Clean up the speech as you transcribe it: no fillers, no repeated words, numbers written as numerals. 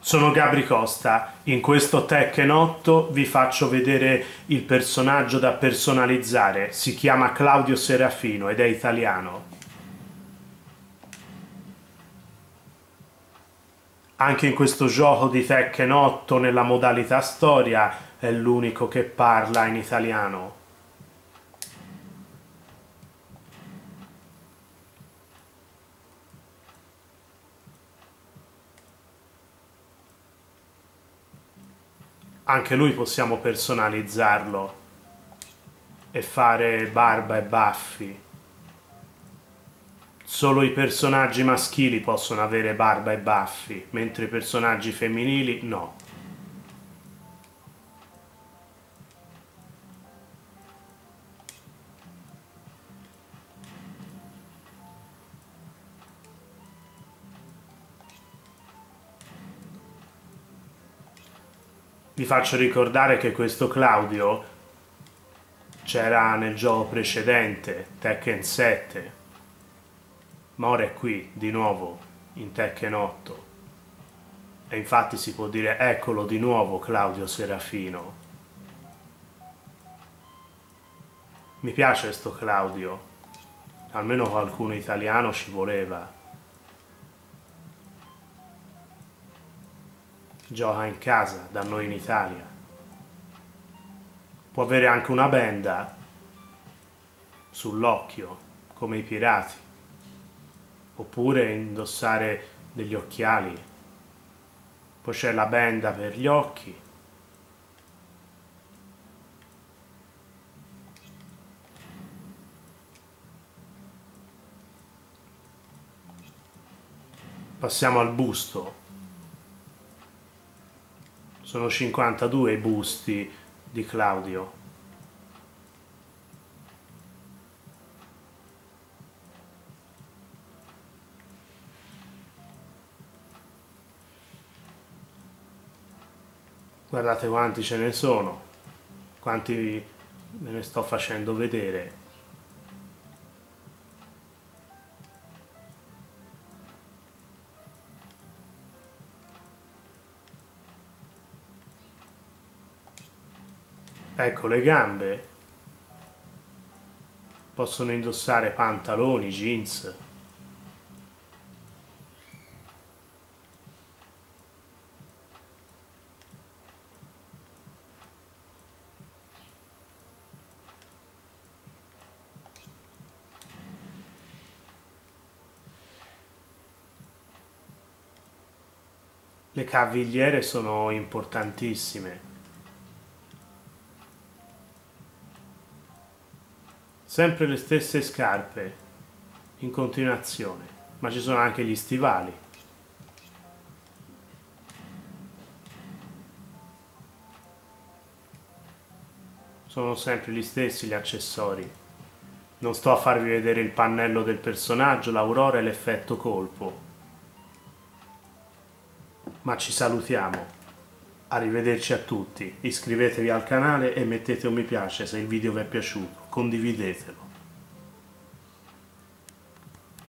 Sono Gabri Costa, in questo Tekken 8 vi faccio vedere il personaggio da personalizzare, si chiama Claudio Serafino ed è italiano. Anche in questo gioco di Tekken 8 nella modalità storia è l'unico che parla in italiano. Anche lui possiamo personalizzarlo e fare barba e baffi. Solo i personaggi maschili possono avere barba e baffi, mentre i personaggi femminili no. Vi faccio ricordare che questo Claudio c'era nel gioco precedente, Tekken 7, ma ora è qui di nuovo in Tekken 8 e infatti si può dire eccolo di nuovo Claudio Serafino. Mi piace sto Claudio, almeno qualcuno italiano ci voleva. Gioca in casa, da noi in Italia. Può avere anche una benda sull'occhio, come i pirati. Oppure indossare degli occhiali. Poi c'è la benda per gli occhi. Passiamo al busto. Sono 52 i busti di Claudio. Guardate quanti ce ne sono, quanti ve ne sto facendo vedere. Ecco le gambe, possono indossare pantaloni, jeans. Le cavigliere sono importantissime. Sempre le stesse scarpe, in continuazione, ma ci sono anche gli stivali. Sono sempre gli stessi gli accessori. Non sto a farvi vedere il pannello del personaggio, l'aurora e l'effetto colpo. Ma ci salutiamo. Arrivederci a tutti, iscrivetevi al canale e mettete un mi piace se il video vi è piaciuto, condividetelo.